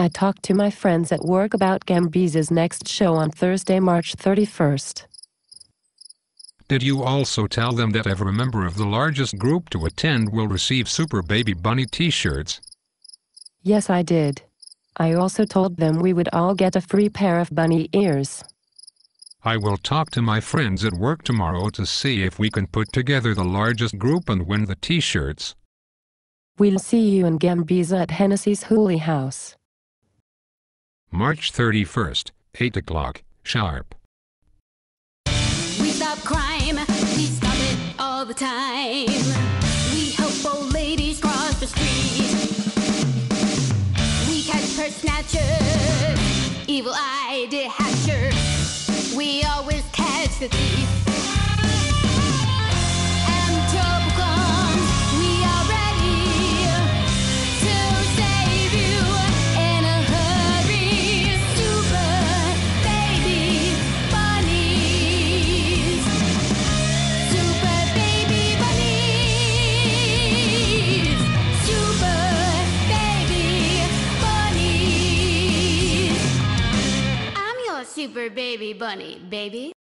I talked to my friends at work about Gambiza's next show on Thursday, March 31st. Did you also tell them that every member of the largest group to attend will receive Super Baby Bunny t-shirts? Yes, I did. I also told them we would all get a free pair of bunny ears. I will talk to my friends at work tomorrow to see if we can put together the largest group and win the t-shirts. We'll see you in Gambiza at Hennessy's Hooley House. March 31st, 8 o'clock, sharp. We stop crime, we stop it all the time. We help old ladies cross the street. We catch purse snatchers, evil-eyed hatchers. We always catch the thief. And trouble comes, we are ready to save you in a hurry. Super baby bunnies. Super baby bunnies. Super baby bunnies. I'm your super baby bunny, baby.